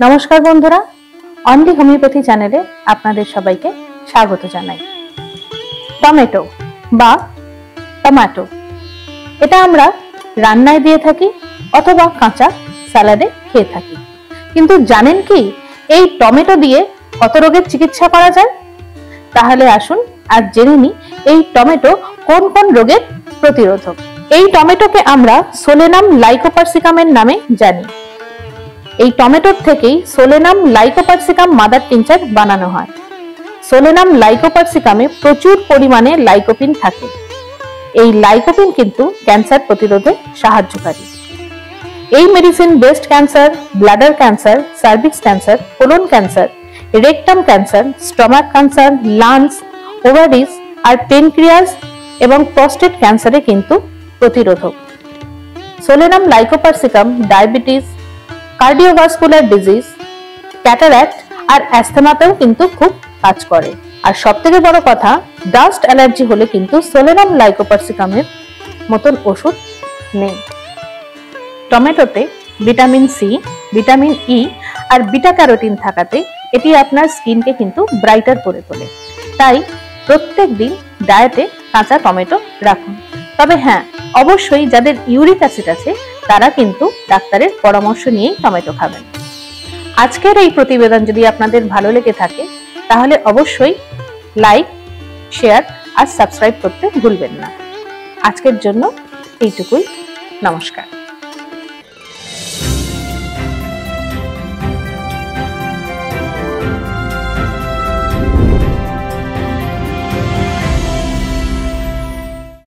নমস্কার বন্ধুরা, only homeopathy চ্যানেলে আপনাদের সবাইকে স্বাগত জানাই। টমেটো বা টমেটো এটা আমরা রান্নায় দিয়ে থাকি অথবা কাঁচা স্যালাডে খেয়ে থাকি, কিন্তু জানেন কি এই টমেটো দিয়ে কত রোগের চিকিৎসা করা যায়? তাহলে আসুন আজ জেনে নিই এই টমেটো কোন কোন রোগের প্রতিরোধক। এই টমেটোকে আমরা সোলেনাম লাইকোপার্সিকামের নামে জানি। এই টমেটোর থেকেই সোলেনাম লাইকোপার্সিকাম মাদার টিনচার বানানো হয়। সোলেনাম লাইকোপার্সিকামে প্রচুর পরিমাণে লাইকোপিন থাকে। এই লাইকোপিন কিন্তু ক্যান্সার প্রতিরোধে সাহায্যকারী। এই medicine breast cancer, bladder cancer, cervix cancer, colon cancer, rectum cancer, stomach cancer, lungs, ovaries আর পেনক্রিয়াস এবং প্রস্টেট ক্যান্সারে কিন্তু প্রতিরোধক। Solanum lycopersicum diabetes, cardiovascular disease, cataract আর অ্যাস্থমাতেও কিন্তু খুব কাজ করে। আর সবথেকে বড় কথা, ডাস্ট অ্যালার্জি হলে কিন্তু সোলেনাম লাইকোপার্সিকামের মতন ওষুধ নেই। টমেটোতে ভিটামিন সি, ভিটামিন ই আর বিটা ক্যারোটিন থাকাতে এটি আপনার স্কিনকে কিন্তু ব্রাইটার করে তোলে। তাই প্রত্যেক দিন ডায়েটে কাঁচা টমেটো রাখুন। তবে হ্যাঁ, অবশ্যই যাদের ইউরিক অ্যাসিড আছে তারা কিন্তু ডাক্তারের পরামর্শ নিয়েই টমেটো খাবেন। আজকের এই প্রতিবেদন যদি আপনাদের ভালো লেগে থাকে তাহলে অবশ্যই লাইক, শেয়ার আর সাবস্ক্রাইব করতে ভুলবেন না। আজকের জন্য এইটুকুই। নমস্কার।